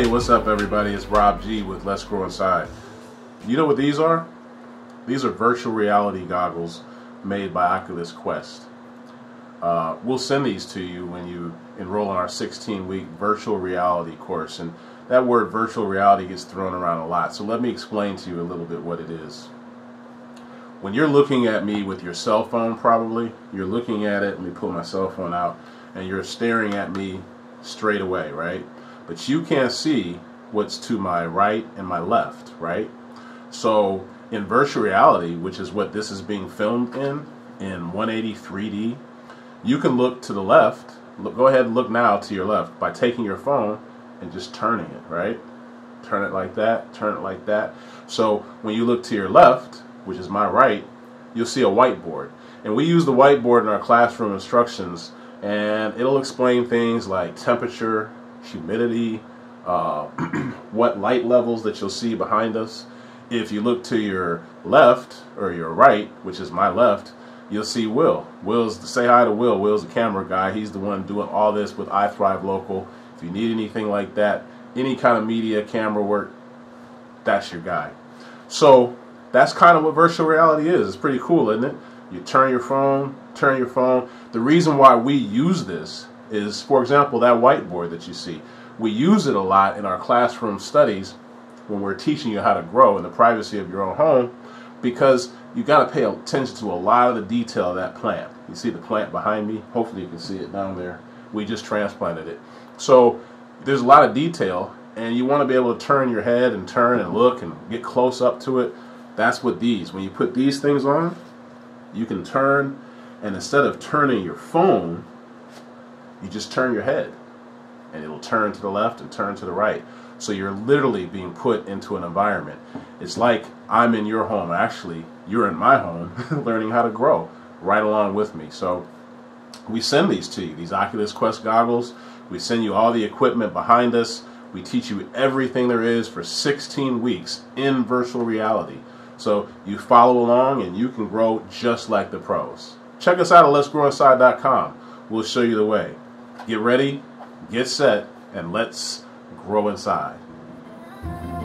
Hey, what's up everybody? It's Rob G with Let's Grow Inside. You know what these are? These are virtual reality goggles made by Oculus Quest. We'll send these to you when you enroll in our 16-week virtual reality course. And that word virtual reality gets thrown around a lot. So let me explain to you a little bit what it is. When you're looking at me with your cell phone, probably, you're looking at it, let me pull my cell phone out, and you're staring at me straight away, right? But you can't see what's to my right and my left, right? So in virtual reality, which is what this is being filmed in 180 3D, you can look to the left. Go ahead and look now to your left by taking your phone and just turning it, right? Turn it like that, turn it like that. So when you look to your left, which is my right, you'll see a whiteboard. And we use the whiteboard in our classroom instructions, and it'll explain things like temperature, humidity, what light levels that you'll see behind us. If you look to your left or your right, which is my left, you'll see Will. Say hi to Will. Will's the camera guy. He's the one doing all this with iThrive Local. If you need anything like that, any kind of media, camera work, that's your guy. So that's kind of what virtual reality is. It's pretty cool, isn't it? You turn your phone. The reason why we use this is, for example, that whiteboard that you see. We use it a lot in our classroom studies when we're teaching you how to grow in the privacy of your own home, because you got to pay attention to a lot of the detail of that plant. You see the plant behind me? Hopefully you can see it down there. We just transplanted it. So there's a lot of detail, and you want to be able to turn your head and turn and look and get close up to it. That's what when you put these things on, you can turn, and instead of turning your phone, you just turn your head, and it'll turn to the left and turn to the right. So you're literally being put into an environment. It's like I'm in your home. Actually, you're in my home learning how to grow right along with me. So we send these to you, these Oculus Quest goggles. We send you all the equipment behind us. We teach you everything there is for 16 weeks in virtual reality. So you follow along and you can grow just like the pros. Check us out at letsgrowinside.com. We'll show you the way. Get ready, get set, and let's grow inside.